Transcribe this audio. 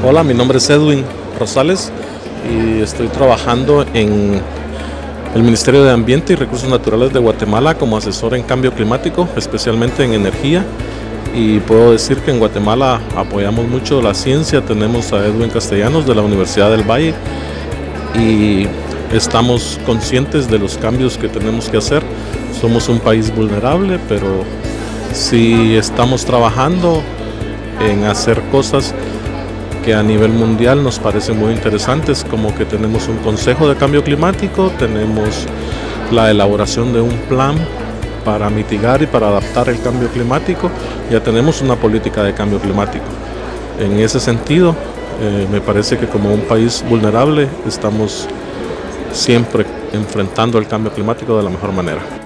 Hola, mi nombre es Edwin Rosales y estoy trabajando en el Ministerio de Ambiente y Recursos Naturales de Guatemala como asesor en cambio climático, especialmente en energía. Y puedo decir que en Guatemala apoyamos mucho la ciencia. Tenemos a Edwin Castellanos de la Universidad del Valle y estamos conscientes de los cambios que tenemos que hacer. Somos un país vulnerable, pero sí estamos trabajando en hacer cosas que a nivel mundial nos parecen muy interesantes, como que tenemos un consejo de cambio climático, tenemos la elaboración de un plan para mitigar y para adaptar el cambio climático, ya tenemos una política de cambio climático. En ese sentido, me parece que como un país vulnerable estamos siempre enfrentando el cambio climático de la mejor manera.